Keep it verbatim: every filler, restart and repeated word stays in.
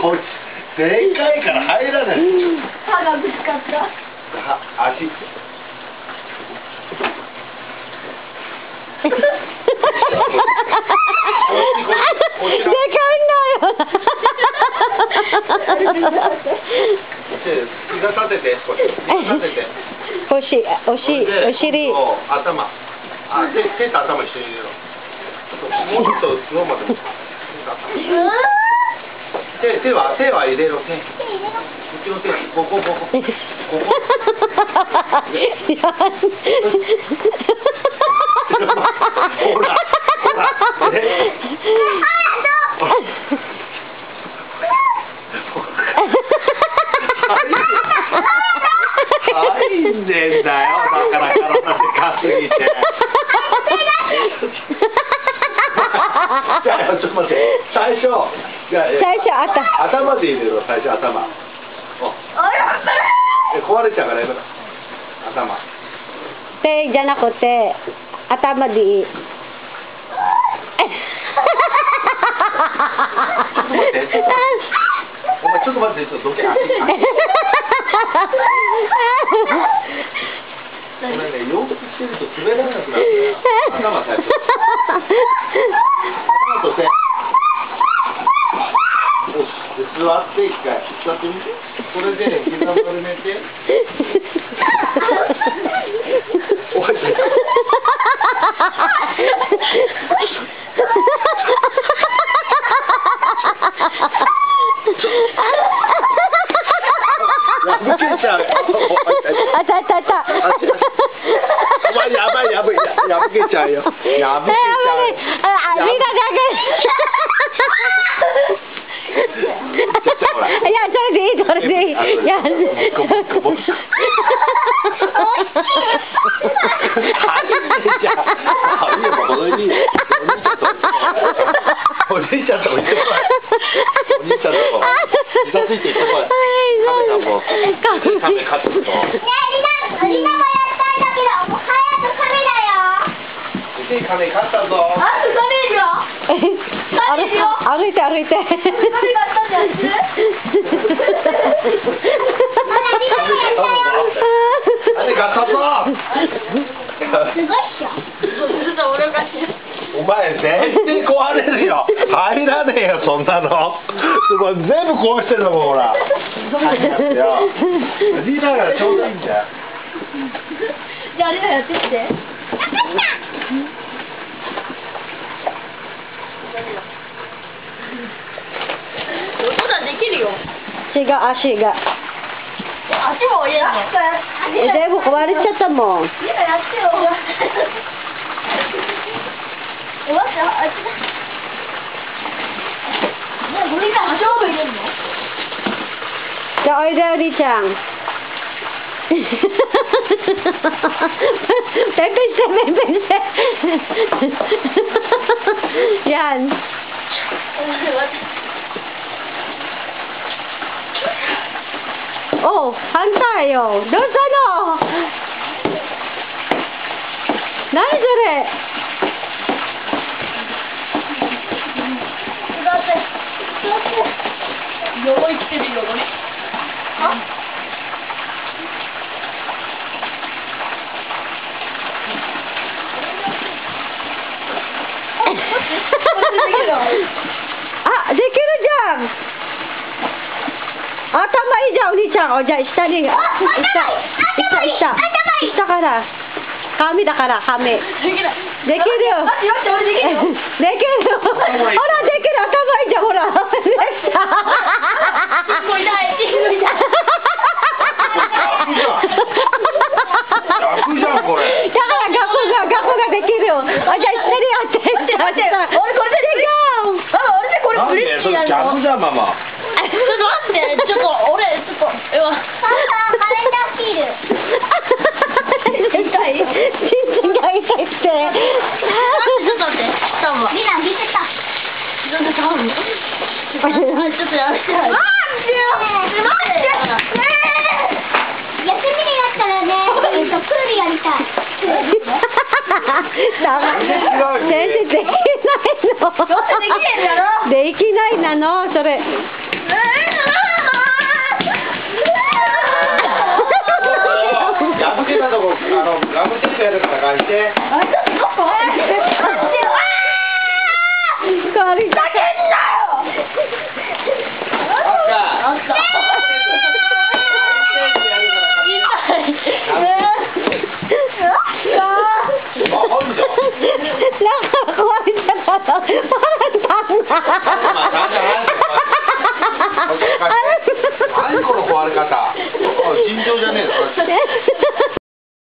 こいつでかいから入らない。 歯がぶつかった。 は足。 でかいんだよ。 膝立てて、少し。膝立てて。 おし、おし、お尻。 頭。あ、手、手と頭一緒に入れろ。もうちょっと上まで。手、手は、手は入れろ。手。こっちの手、ここ、ここ。ここ。ほら、ほら。入んねんだよ。だから体でかすぎて。じゃあちょっと待って。最初。 最初頭。 頭で入れろ。最初頭。壊れちゃうからやめろ。頭。 手じゃなくて頭でいい。 お前ちょっと待って、ちょっとどけ。これね、洋服着てると滑らなくなるから。頭最初。頭と手。よし、座って一回座ってみて。これで膝丸めて。おい。破けちゃう。 あたあたあた。 お前やばいやばい破けちゃうよ。破けちゃう。 あ、見ただけ。いや、それでいい、それでいい。いや。 お兄ちゃんとこ行ってこい。お兄ちゃんとこ。膝ついて行ってこい。カメラも。カメカットと。ねえ、リナ、リナもやったんだけど、もう早くカメだよ。 カメ勝ったぞ。 あ、カメよ。 歩いて歩いて。カメ勝ったんだよ。 カメ勝ったぞ。 すごいっしょ。 お前全然壊れるよ。入らねえよそんなの。すごい全部壊してるのもほら。入んなってよ。リーダーがちょうどいいんだよ。 じゃあリーダーやってきて。音ができるよ。 足が足が。 足も入れな全部壊れちゃったもん。 リーダーやってよ。え、待って、あっちだ。ねえ、これ今、足も入れるの？ じゃあ、おいで、おりちゃん。ペンペンして、ペンペンして。Yan. Oh, hantayo. Doon sa ano? Nani sure? 鎧着てるよ、鎧。あ？ あ、できるじゃん。頭いいじゃん、お兄ちゃん。お、じゃあ下に。下、下、下。下から。紙だから、紙。できる。できるよ。 待って待って、俺できるよ。 できるよ。ほら、できる。頭いいじゃん、ほら。 すごい痛い。すごい痛い。 逆じゃん、これ。 だから逆が、逆ができるよ。あ、じゃあ一緒にやって。 待って待って、俺これでできる。ママ、俺でこれプレッシーやるの。 逆じゃん、ママ。 ちょっと待って、ちょっと俺、ちょっと、えわ。パパ、体切る。痛い。 心身が痛いって。 ちょっと待って、タオル。みんな、引いてた。ちょっとタオル。ちょっとやめて。待ってよ。待って。ねえ。休みになったらね、プールやりたい。 ダメ。先生できないの。できないなの、それ。 破けたとこ、あの、ガムテープやるから返して。 借りたけんなよ。 あった。あった。 なんか壊れちゃった。